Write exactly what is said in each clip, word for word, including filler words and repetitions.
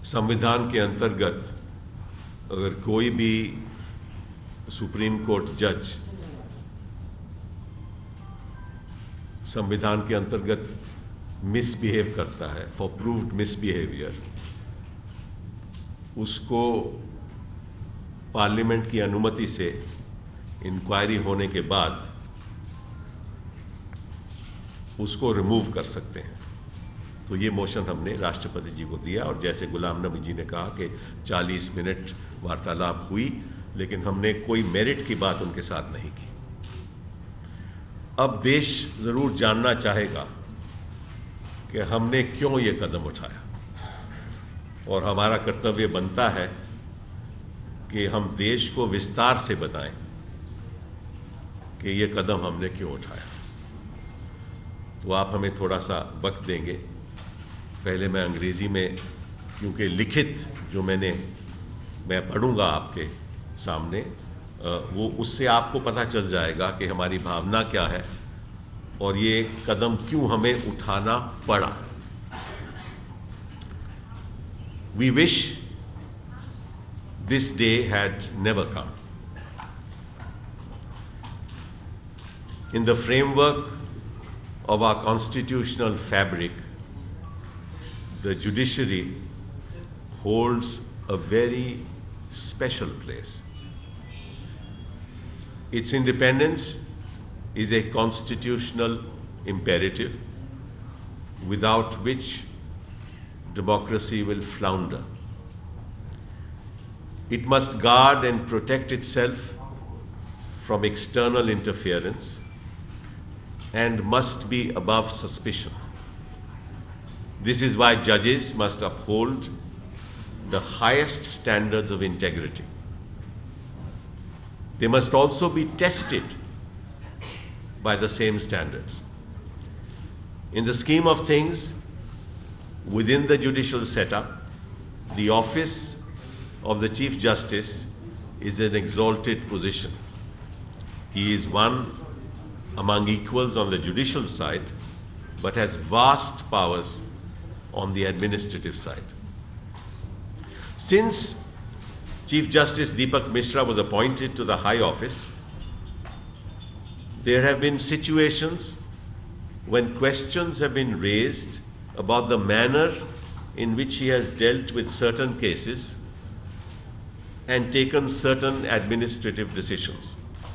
संविधान के अंतर्गत अगर कोई भी सुप्रीम कोर्ट जज संविधान के अंतर्गत मिसबिहेव करता है, फॉर प्रूव्ड मिसबिहेवियर, उसको पार्लियामेंट की अनुमति से इंक्वायरी होने के बाद उसको रिमूव कर सकते हैं। तो ये मोशन हमने राष्ट्रपति जी को दिया और जैसे गुलाम नबी जी ने कहा कि चालीस मिनट वार्तालाप हुई, लेकिन हमने कोई मेरिट की बात उनके साथ नहीं की। अब देश जरूर जानना चाहेगा कि हमने क्यों ये कदम उठाया, और हमारा कर्तव्य बनता है कि हम देश को विस्तार से बताएं कि ये कदम हमने क्यों उठाया। तो आप हमें थोड़ा सा वक्त देंगे। पहले मैं अंग्रेजी में, क्योंकि लिखित जो मैंने मैं पढ़ूंगा आपके सामने, वो उससे आपको पता चल जाएगा कि हमारी भावना क्या है और ये कदम क्यों हमें उठाना पड़ा। We wish this day had never come. In the framework of our constitutional fabric, the judiciary holds a very special place. Its independence is a constitutional imperative without which democracy will flounder. It must guard and protect itself from external interference and must be above suspicion. This is why judges must uphold the highest standards of integrity. They must also be tested by the same standards. In the scheme of things, within the judicial setup, the office of the Chief Justice is an exalted position. He is one among equals on the judicial side, but has vast powers on the administrative side. Since Chief Justice Deepak Mishra was appointed to the high office, there have been situations when questions have been raised about the manner in which he has dealt with certain cases and taken certain administrative decisions.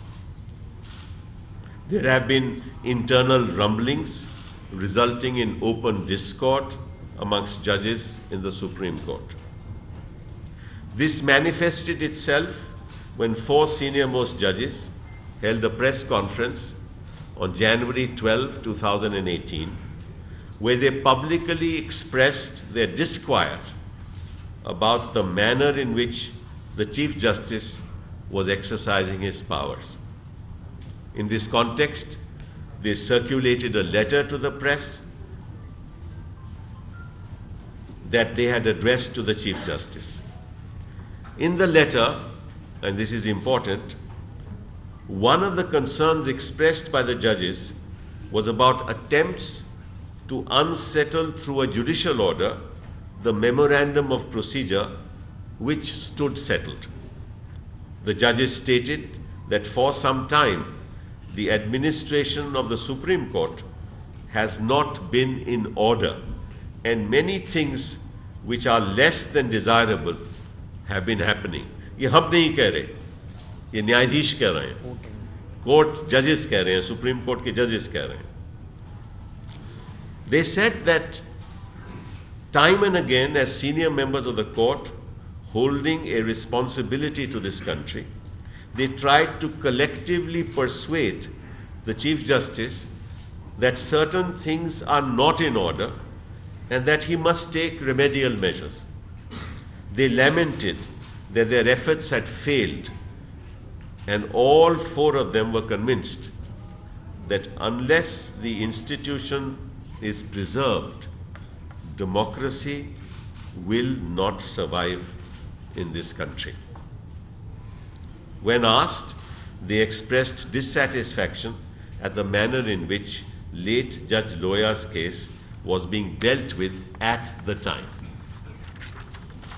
There have been internal rumblings resulting in open discord amongst judges in the Supreme Court. This manifested itself when four senior-most judges held a press conference on January twelfth, two thousand eighteen, where they publicly expressed their disquiet about the manner in which the Chief Justice was exercising his powers. In this context, they circulated a letter to the press that they had addressed to the Chief Justice. In the letter, and this is important, one of the concerns expressed by the judges was about attempts to unsettle through a judicial order the memorandum of procedure which stood settled. The judges stated that for some time the administration of the Supreme Court has not been in order and many things which are less than desirable have been happening. ये हम नहीं कह रहे, ये न्यायाधीश कह रहे हैं, कोर्ट जजेस कह रहे हैं, सुप्रीम कोर्ट के जजेस कह रहे हैं. They said that time and again, as senior members of the court holding a responsibility to this country, they tried to collectively persuade the Chief Justice that certain things are not in order and that he must take remedial measures. They lamented that their efforts had failed, and all four of them were convinced that unless the institution is preserved, democracy will not survive in this country. When asked, they expressed dissatisfaction at the manner in which late Judge Loya's case was being dealt with at the time.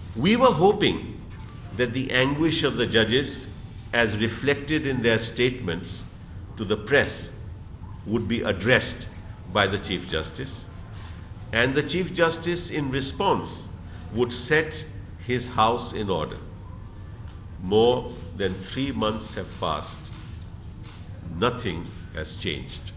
We were hoping that the anguish of the judges, as reflected in their statements to the press, would be addressed by the Chief Justice, and the Chief Justice in response would set his house in order. More than three months have passed. Nothing has changed.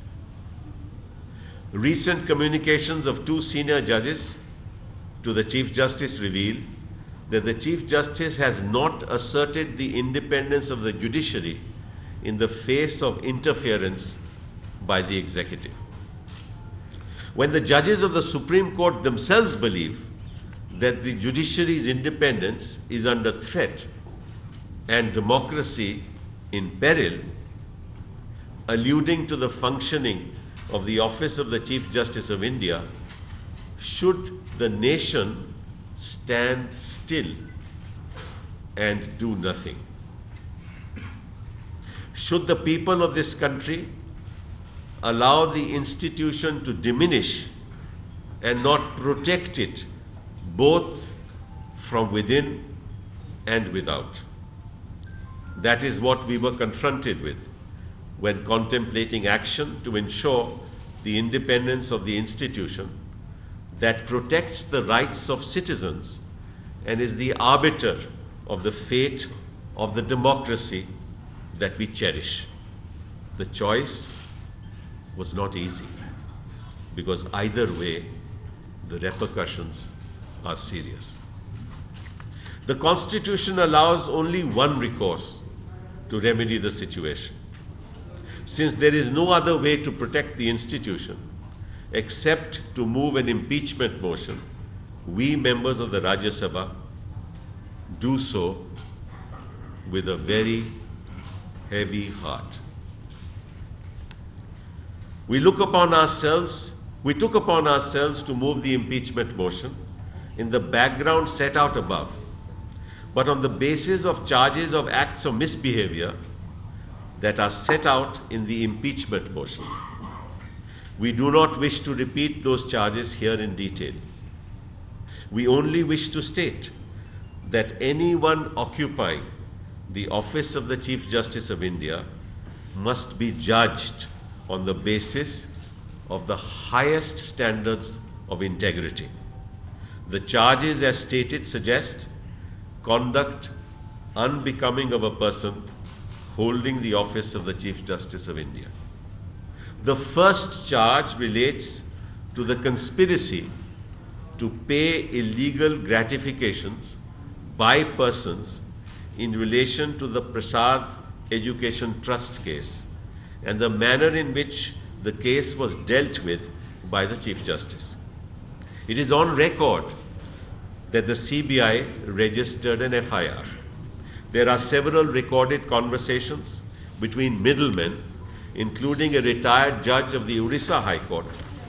Recent communications of two senior judges to the Chief Justice reveal that the Chief Justice has not asserted the independence of the judiciary in the face of interference by the executive. When the judges of the Supreme Court themselves believe that the judiciary's independence is under threat and democracy in peril, alluding to the functioning of the office of the Chief Justice of India, should the nation stand still and do nothing? Should the people of this country allow the institution to diminish and not protect it both from within and without? That is what we were confronted with when contemplating action to ensure the independence of the institution that protects the rights of citizens and is the arbiter of the fate of the democracy that we cherish. The choice was not easy, because either way, the repercussions are serious. The Constitution allows only one recourse to remedy the situation. Since there is no other way to protect the institution except to move an impeachment motion, we members of the Rajya Sabha do so with a very heavy heart. We look upon ourselves, we took upon ourselves to move the impeachment motion in the background set out above, but on the basis of charges of acts of misbehavior that are set out in the impeachment motion. We do not wish to repeat those charges here in detail. We only wish to state that anyone occupying the office of the Chief Justice of India must be judged on the basis of the highest standards of integrity. The charges as stated suggest conduct unbecoming of a person holding the office of the Chief Justice of India. The first charge relates to the conspiracy to pay illegal gratifications by persons in relation to the Prasad Education Trust case and the manner in which the case was dealt with by the Chief Justice. It is on record that the C B I registered an F I R. There are several recorded conversations between middlemen, including a retired judge of the Odisha High Court,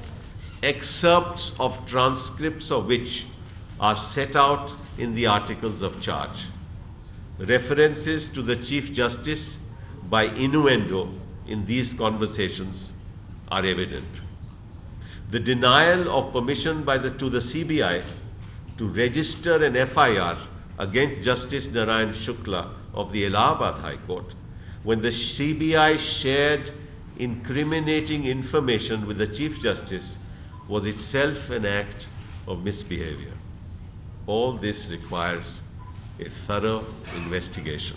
excerpts of transcripts of which are set out in the articles of charge. References to the Chief Justice by innuendo in these conversations are evident. The denial of permission by the, to the C B I to register an F I R against Justice Narayan Shukla of the Allahabad High Court, when the C B I shared incriminating information with the Chief Justice, was itself an act of misbehavior. All this requires a thorough investigation.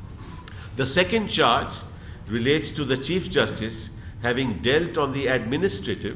The second charge relates to the Chief Justice having dealt on the administrative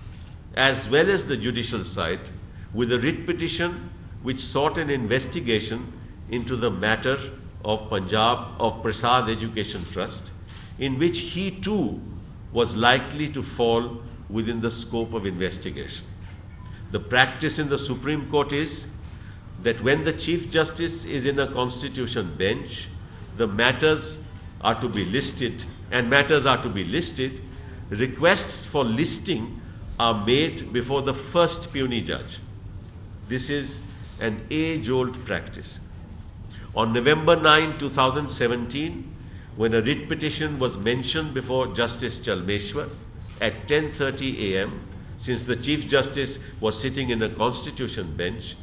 as well as the judicial side with a writ petition which sought an investigation into the matter of Punjab of Prasad Education Trust, in which he too was likely to fall within the scope of investigation. The practice in the Supreme Court is that when the Chief Justice is in a constitution bench, the matters are to be listed, and matters are to be listed, requests for listing are made before the first puisne judge. This is an age-old practice. On November ninth, two thousand seventeen, when a writ petition was mentioned before Justice Chalmeshwar at ten thirty a m, since the Chief Justice was sitting in a constitution bench,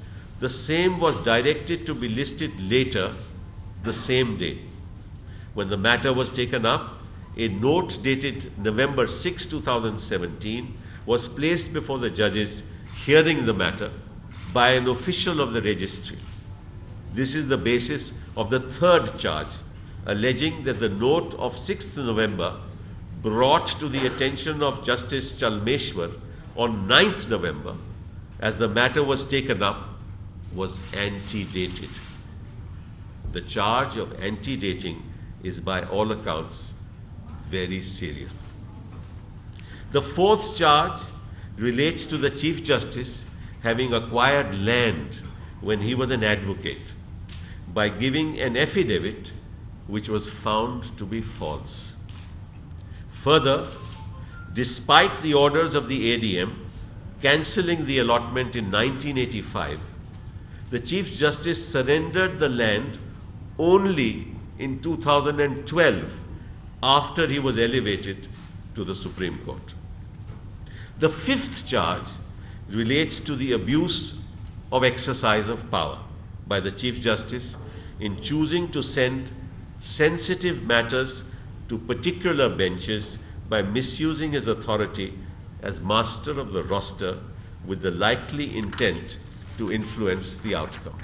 the same was directed to be listed later the same day. When the matter was taken up, a note dated November sixth, two thousand seventeen was placed before the judges hearing the matter by an official of the registry. This is the basis of the third charge, alleging that the note of sixth November brought to the attention of Justice Chalmeshwar on ninth November, as the matter was taken up, was antedated. The charge of antedating is by all accounts very serious. The fourth charge relates to the Chief Justice having acquired land when he was an advocate by giving an affidavit which was found to be false. Further, despite the orders of the A D M cancelling the allotment in nineteen eighty-five, the Chief Justice surrendered the land only in two thousand twelve after he was elevated to the Supreme Court. The fifth charge relates to the abuse of exercise of power by the Chief Justice in choosing to send sensitive matters to particular benches by misusing his authority as master of the roster with the likely intent to influence the outcome.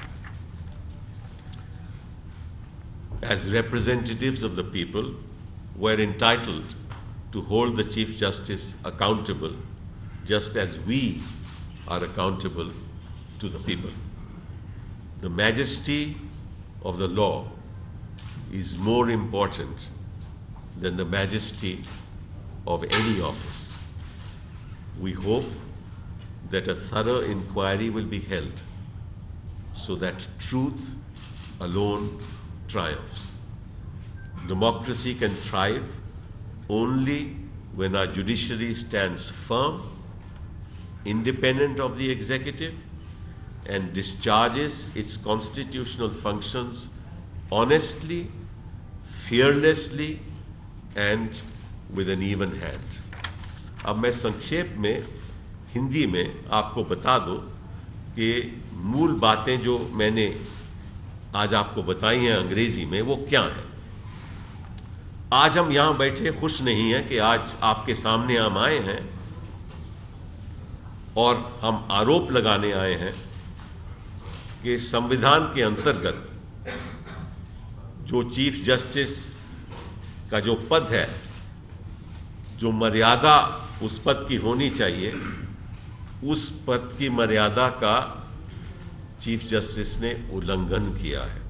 As representatives of the people, we're entitled to hold the Chief Justice accountable just as we are accountable to the people. The majesty of the law is more important than the majesty of any office. We hope that a thorough inquiry will be held so that truth alone triumphs. Democracy can thrive only when our judiciary stands firm, independent of the executive, and discharges its constitutional functions honestly, fearlessly, and with an even hand. अब मैं संक्षेप में हिंदी में आपको बता दूं कि मूल बातें जो मैंने आज आपको बताई हैं अंग्रेजी में वो क्या हैं। आज हम यहां बैठे खुश नहीं हैं कि आज आपके सामने हम आए हैं और हम आरोप लगाने आए हैं कि संविधान के अंतर्गत जो चीफ जस्टिस का जो पद है, जो मर्यादा उस पद की होनी चाहिए, उस पद की मर्यादा का चीफ जस्टिस ने उल्लंघन किया है।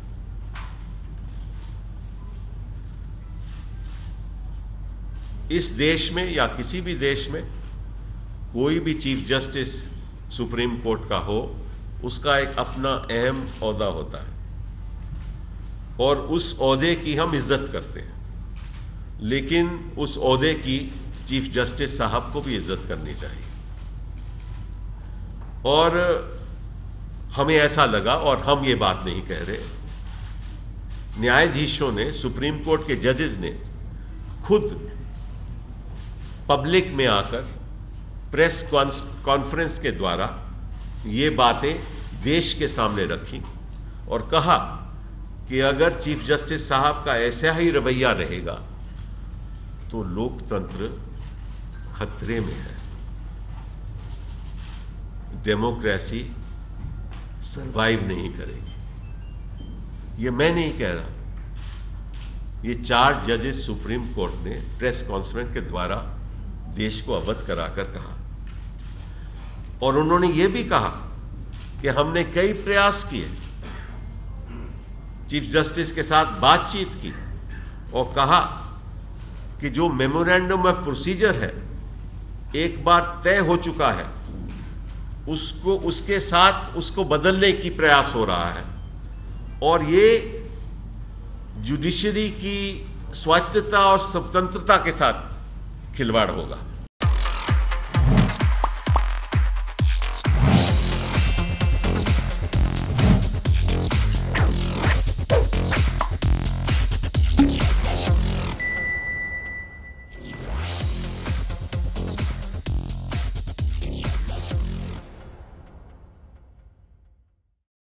इस देश में या किसी भी देश में कोई भी चीफ जस्टिस सुप्रीम कोर्ट का हो, उसका एक अपना अहम ओहदा होता है और उस ओहदे की हम इज्जत करते हैं, लेकिन उस ओहदे की चीफ जस्टिस साहब को भी इज्जत करनी चाहिए। और हमें ऐसा लगा, और हम ये बात नहीं कह रहे, न्यायाधीशों ने, सुप्रीम कोर्ट के जजेस ने खुद पब्लिक में आकर प्रेस कॉन्फ्रेंस के द्वारा ये बातें देश के सामने रखी और कहा कि अगर चीफ जस्टिस साहब का ऐसा ही रवैया रहेगा तो लोकतंत्र खतरे में है, डेमोक्रेसी सरवाइव नहीं करेगी। ये मैं नहीं कह रहा, ये चार जजेस सुप्रीम कोर्ट ने प्रेस कॉन्फ्रेंस के द्वारा देश को अवगत कराकर कहा। और उन्होंने ये भी कहा कि हमने कई प्रयास किए, चीफ जस्टिस के साथ बातचीत की और कहा कि जो मेमोरेंडम ऑफ प्रोसीजर है एक बार तय हो चुका है, उसको उसके साथ उसको बदलने की प्रयास हो रहा है और ये जुडिशरी की स्वायत्तता और स्वतंत्रता के साथ खिलवाड़ होगा।